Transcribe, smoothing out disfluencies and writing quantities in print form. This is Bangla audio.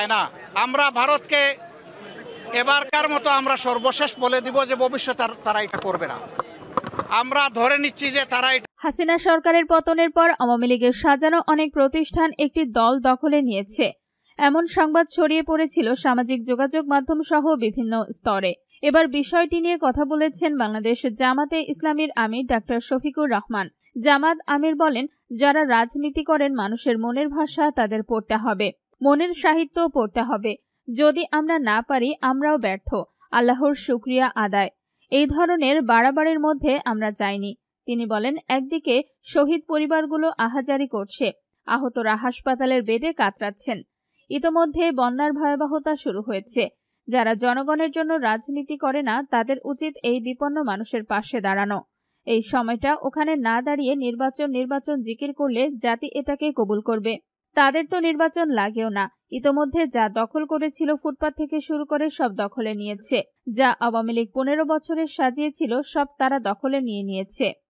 তাই না? আমরা ভারতকে এবারকার মতো আমরা সর্বশেষ বলে দিব যে ভবিষ্যতে তারা এটা করবে না। আমরা ধরে নিচ্ছি যে তারা। হাসিনা সরকারের পতনের পর আওয়ামী লীগের সাজানো অনেক প্রতিষ্ঠান একটি দল দখলে নিয়েছে, এমন সংবাদ ছড়িয়ে পড়েছিল সামাজিক যোগাযোগ মাধ্যম সহ বিভিন্ন স্তরে। এবার বিষয়টি নিয়ে কথা বলেছেন বাংলাদেশ জামাতে ইসলামীর আমির ডাক্তার শফিকুর রহমান। জামাত আমির বলেন, যারা রাজনীতি করেন মানুষের মনের ভাষা তাদের পড়তে হবে, মনের সাহিত্য পড়তে হবে। যদি আমরা না পারি আমরাও ব্যর্থ, আল্লাহর শুকরিয়া আদায়। এই ধরনের বাড়াবাড়ির মধ্যে আমরা চাইনি। তিনি বলেন, একদিকে শহীদ পরিবারগুলো আহাজারি করছে, আহতরা হাসপাতালের বেডে কাতরাচ্ছেন। ইতোমধ্যে বন্যার ভয়াবহতা শুরু হয়েছে। যারা জনগণের জন্য রাজনীতি করে না তাদের উচিত এই বিপন্ন মানুষের পাশে দাঁড়ানো। এই সময়টা ওখানে না দাঁড়িয়ে নির্বাচন জিকির করলে জাতি এটাকে কবুল করবে। তাদের তো নির্বাচন লাগেও না। ইতোমধ্যে যা দখল করেছিল ফুটপাত থেকে শুরু করে সব দখলে নিয়েছে। যা আওয়ামী লীগ 15 বছরে সাজিয়েছিল সব তারা দখলে নিয়েছে।